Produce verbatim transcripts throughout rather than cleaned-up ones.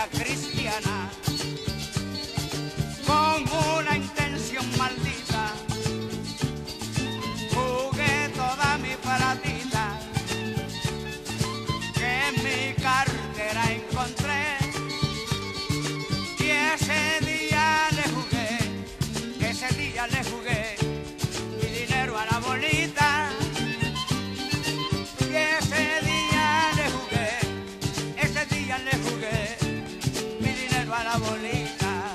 iglesia cristiana con una intención maldita. Jugué toda mi paratita que en mi cartera encontré, y ese día le jugué, ese día le jugué mi dinero a la bolita. Y ese día le jugué, ese día le jugué mi dinero a la bolita.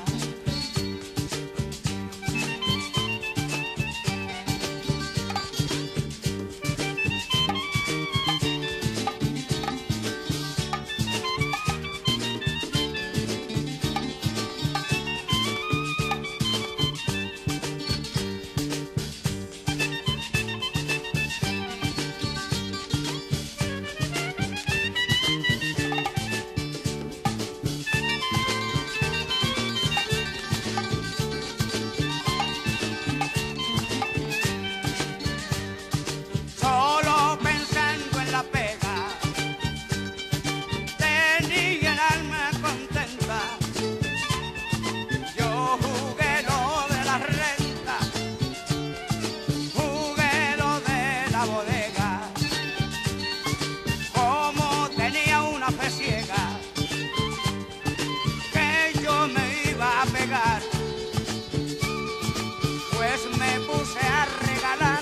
Pues me puse a regalar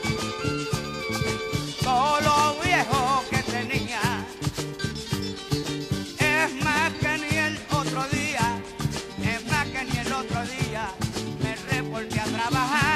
todo lo viejo que tenía. Es más que ni el otro día, es más que ni el otro día me reporté a trabajar.